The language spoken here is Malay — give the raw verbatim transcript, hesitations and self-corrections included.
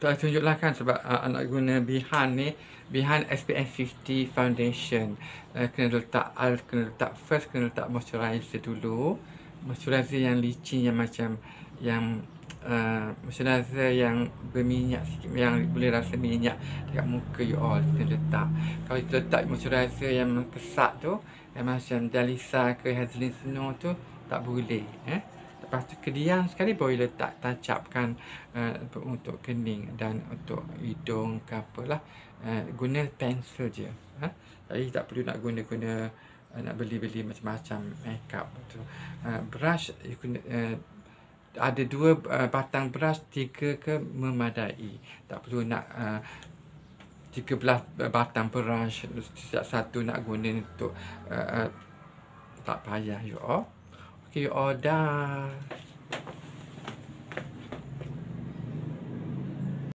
Tak tunjuklah kan sebab uh, nak guna Bihan ni, Bihan S P F lima puluh foundation. Uh, kena letak al kena letak first kena letak moisturizer dulu. Moisturizer yang licin, yang macam yang uh, moisturizer yang berminyak sikit, yang boleh rasa minyak dekat muka you all kena letak. Kalau kita letak moisturizer yang kesat tu, yang macam Dalisa ke Hazelin Snow tu, tak boleh eh. Lepas tu kediam sekali boleh letak tancapkan uh, untuk kening dan untuk hidung ke apalah. Uh, guna pensel je. Ha? Jadi tak perlu nak guna-guna uh, nak beli-beli macam-macam makeup tu. Uh, brush you guna, uh, ada dua uh, batang brush, tiga ke memadai. Tak perlu nak uh, tiga belas batang brush, setiap satu nak guna untuk uh, uh, tak payah you all. Okay, you all dah.